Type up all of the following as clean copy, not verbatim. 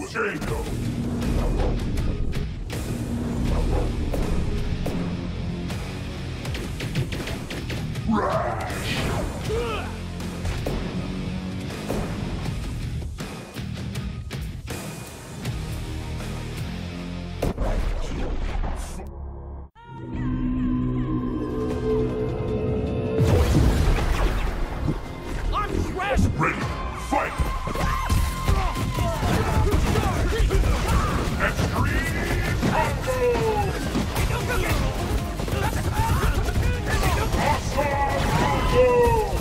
Django! Ready, fight! Extreme combo! Awesome combo!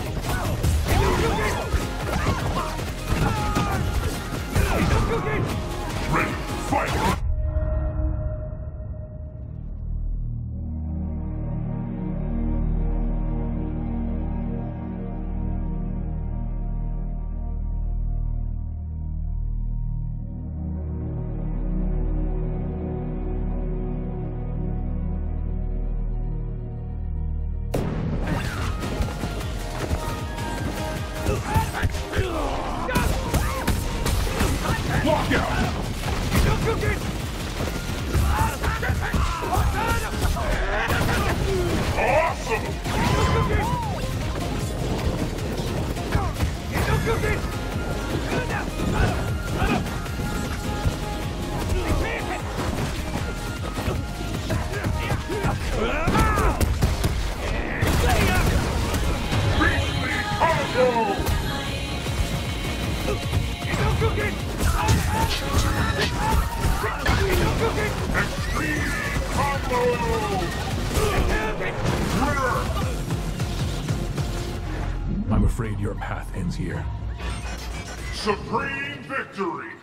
Ready, fight! Walk out! Awesome! Beastly combo! Extreme combo! I'm afraid your path ends here. Supreme victory!